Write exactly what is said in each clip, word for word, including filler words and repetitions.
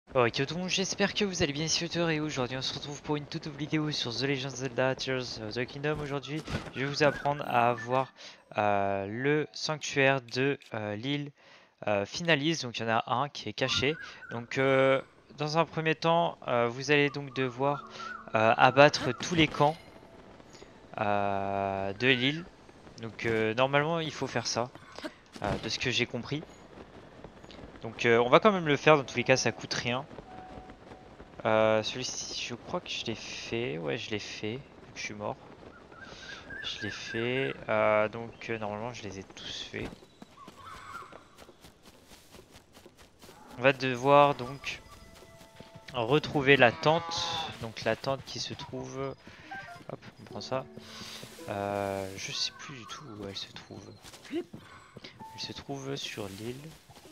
Ok tout le monde, j'espère que vous allez bien ici Auteur et aujourd'hui on se retrouve pour une toute nouvelle vidéo sur The Legend of Zelda Tears of the Kingdom. Aujourd'hui je vais vous apprendre à avoir euh, le sanctuaire de euh, l'île euh, Finalis. Donc il y en a un qui est caché. Donc euh, dans un premier temps euh, vous allez donc devoir euh, abattre tous les camps euh, de l'île. Donc euh, normalement il faut faire ça euh, de ce que j'ai compris. Donc euh, on va quand même le faire, dans tous les cas ça coûte rien. Euh, celui-ci, je crois que je l'ai fait. Ouais, je l'ai fait. Vu que je suis mort. Je l'ai fait. Euh, donc, euh, normalement, je les ai tous faits. On va devoir donc retrouver la tente. Donc, la tente qui se trouve. Hop, on prend ça. Euh, je sais plus du tout où elle se trouve. Elle se trouve sur l'île.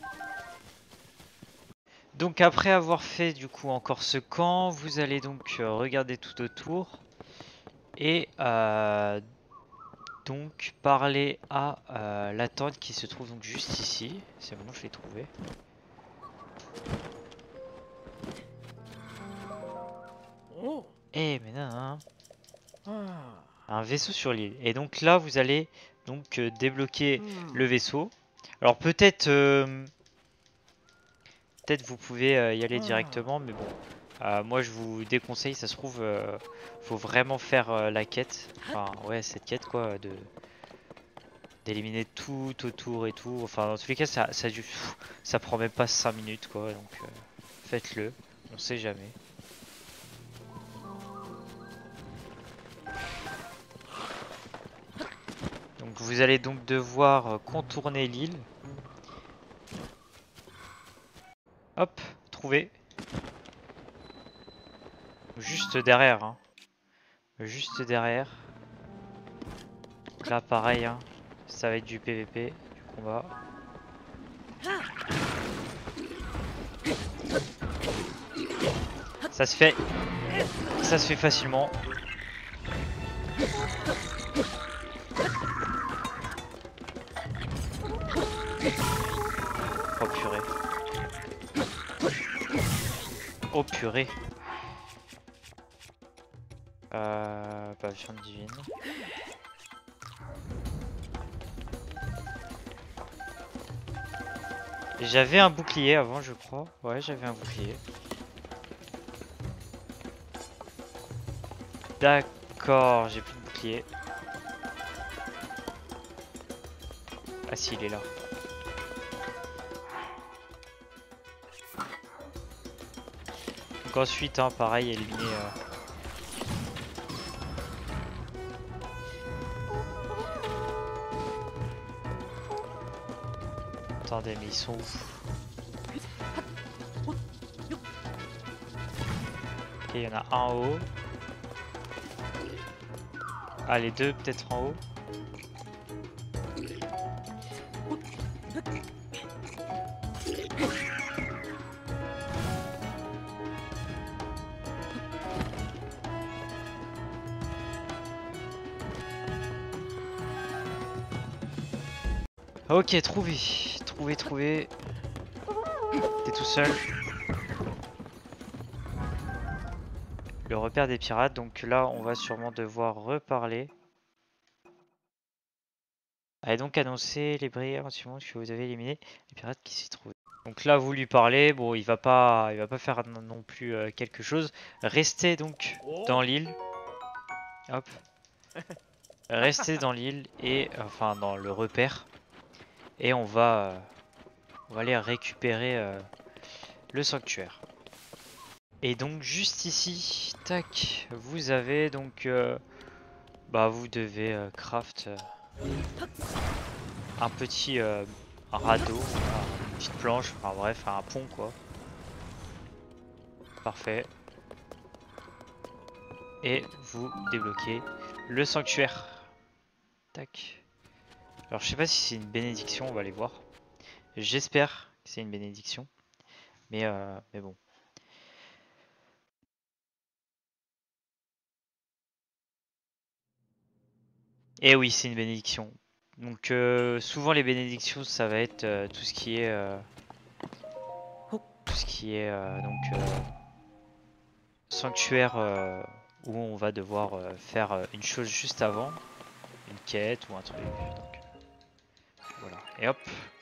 Donc, après avoir fait du coup encore ce camp, vous allez donc euh, regarder tout autour. Et euh, donc parler à euh, la tente qui se trouve donc juste ici. C'est bon, je l'ai trouvé. Eh mais non, hein. Un vaisseau sur l'île. Et donc là, vous allez donc euh, débloquer le vaisseau. Alors peut-être, euh, peut-être vous pouvez euh, y aller directement, mais bon, euh, moi je vous déconseille. Ça se trouve, euh, faut vraiment faire euh, la quête. Enfin, ouais, cette quête quoi, de d'éliminer tout autour et tout. Enfin, dans tous les cas, ça, ça, du- ça prend même pas cinq minutes quoi. Donc euh, faites-le, on sait jamais. Donc vous allez donc devoir euh, contourner l'île. Hop, trouver. Juste derrière, hein. Juste derrière. Donc là, pareil, hein. Ça va être du P V P, du combat. Ça se fait, ça se fait facilement. Oh purée. Oh purée. Euh, bah, viande divine. J'avais un bouclier avant, je crois. Ouais, j'avais un bouclier. D'accord, j'ai plus de bouclier. Ah si, il est là. Donc ensuite, hein, pareil, éliminer... Euh... Attendez, mais ils sont où? Ok, il y en a un en haut. Ah, les deux peut-être en haut. Ok, trouvé. Trouvé, trouvé. T'es tout seul. Le repère des pirates. Donc là, on va sûrement devoir reparler. Allez donc annoncer les brilles éventuellement que vous avez éliminé les pirates qui s'y trouvent. Donc là, vous lui parlez. Bon, il va pas, il va pas faire non, non plus euh, quelque chose. Restez donc dans l'île. Hop. Restez dans l'île et enfin dans le repère. Et on va, euh, on va aller récupérer euh, le sanctuaire. Et donc juste ici, tac, vous avez donc, euh, bah vous devez euh, craft euh, un petit euh, un radeau, une petite planche, enfin bref, un pont quoi. Parfait. Et vous débloquez le sanctuaire. Tac. Alors je sais pas si c'est une bénédiction, on va aller voir. J'espère que c'est une bénédiction. Mais, euh, mais bon. Et oui, c'est une bénédiction. Donc euh, souvent les bénédictions, ça va être euh, tout ce qui est... euh, tout ce qui est euh, donc euh, sanctuaire euh, où on va devoir euh, faire euh, une chose juste avant, une quête ou un truc. Donc, voilà. Et hop,